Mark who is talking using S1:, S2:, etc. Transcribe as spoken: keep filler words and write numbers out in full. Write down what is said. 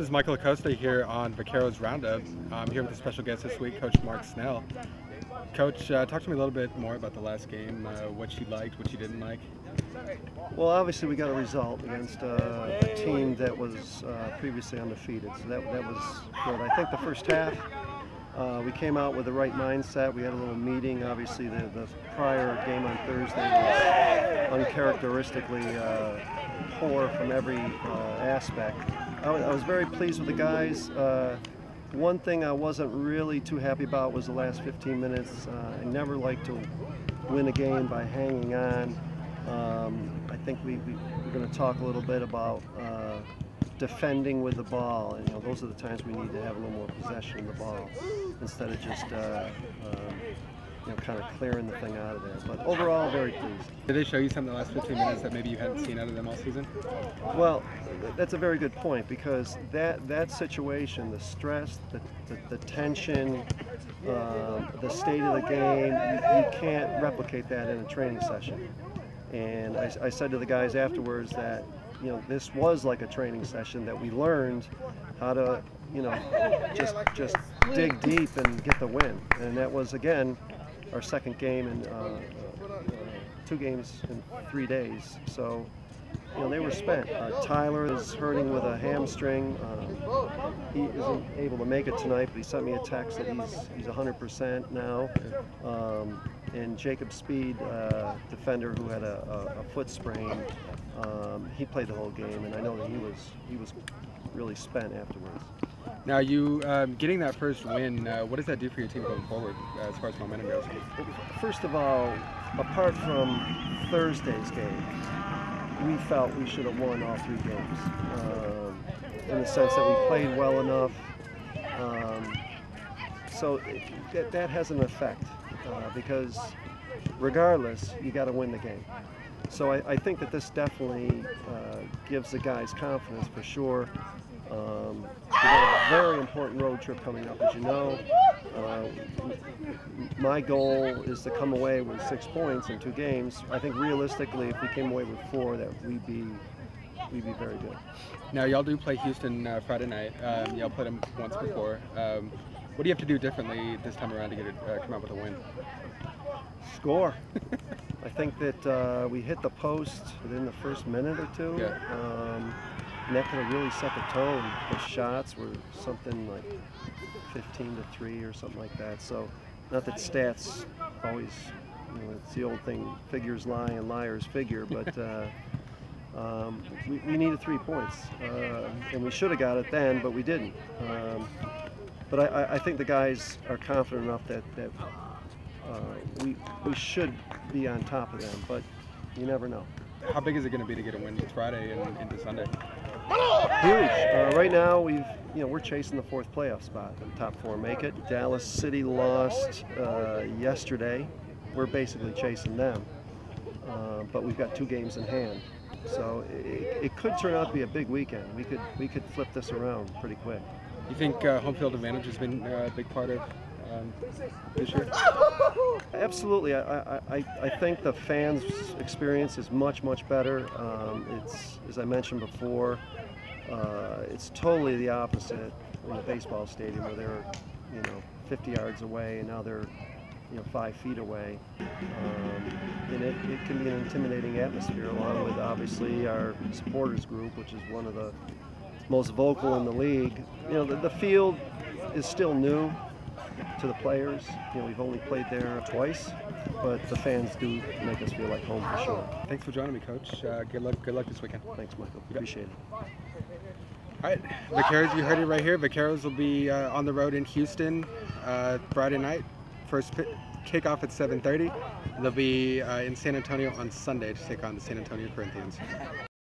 S1: is Michael Acosta here on Vaqueros Roundup. I'm here with a special guest this week, Coach Mark Snell. Coach, uh, talk to me a little bit more about the last game, uh, what you liked, what you didn't like.
S2: Well, obviously we got a result against uh, a team that was uh, previously undefeated, so that, that was good. I think the first half, uh, we came out with the right mindset. We had a little meeting. Obviously the, the prior game on Thursday was uncharacteristically uh, poor from every uh, aspect. I was, I was very pleased with the guys. Uh, one thing I wasn't really too happy about was the last fifteen minutes. Uh, I never like to win a game by hanging on. Um, I think we, we, we're going to talk a little bit about uh, defending with the ball. And, you know, those are the times we need to have a little more possession of the ball instead of just uh, um, you know, kind of clearing the thing out of there. But overall, very pleased.
S1: Did they show you something in the last fifteen minutes that maybe you hadn't seen out of them all season?
S2: Well, that's a very good point, because that that situation, the stress, the, the, the tension, uh, the state of the game, you, you can't replicate that in a training session. And I, I said to the guys afterwards that, you know, this was like a training session, that we learned how to, you know, just just dig deep and get the win. And that was, again, our second game in uh, uh, two games in three days. So, you know, they were spent. Uh, Tyler is hurting with a hamstring. Uh, he isn't able to make it tonight, but he sent me a text that he's he's one hundred percent now. Um, and Jacob Speed, uh, defender who had a, a, a foot sprain, um, he played the whole game, and I know that he was he was really spent afterwards.
S1: Now, you um, getting that first win, uh, what does that do for your team going forward uh, as far as momentum goes?
S2: First of all, apart from Thursday's game, we felt we should have won all three games, um, in the sense that we played well enough. Um, so it, that, that has an effect, uh, because regardless, you got to win the game. So I, I think that this definitely uh, gives the guys confidence for sure. Um, we got a very important road trip coming up, as you know. Uh, my goal is to come away with six points in two games. I think realistically, if we came away with four, that we'd be we'd be very good.
S1: Now, y'all do play Houston uh, Friday night. Um, y'all played them once before. Um, what do you have to do differently this time around to get it, uh, come out with a win?
S2: Score. I think that uh, we hit the post within the first minute or two.
S1: Yeah.
S2: Um, and that could have really set the tone. The shots were something like fifteen to three or something like that. So, not that stats always, you know, it's the old thing, figures lie and liars figure, but uh, um, we, we needed three points. Uh, and we should have got it then, but we didn't. Um, but I, I think the guys are confident enough that, that uh, we, we should be on top of them, but you never know.
S1: How big is it going to be to get a win this Friday and into Sunday?
S2: Huge. Uh, right now, we've you know we're chasing the fourth playoff spot. The top four make it. Dallas City lost uh, yesterday. We're basically chasing them, uh, but we've got two games in hand. So it, it could turn out to be a big weekend. We could we could flip this around pretty quick.
S1: You think uh, home field advantage has been uh, a big part of um, this year?
S2: Absolutely. I, I, I think the fans' experience is much, much better. Um, it's, as I mentioned before, uh, it's totally the opposite in the baseball stadium, where they're, you know, fifty yards away, and now they're, you know, five feet away. Um, and it, it can be an intimidating atmosphere, along with obviously our supporters group, which is one of the most vocal in the league. You know, the, the field is still new to the players. You know, we've only played there twice, but the fans do make us feel like home for sure.
S1: Thanks for joining me, Coach. Uh, good luck. Good luck this weekend.
S2: Thanks, Michael. Appreciate it.
S1: All right, Vaqueros, you heard it right here. Vaqueros will be uh, on the road in Houston uh, Friday night. First kickoff at seven thirty. They'll be uh, in San Antonio on Sunday to take on the San Antonio Corinthians.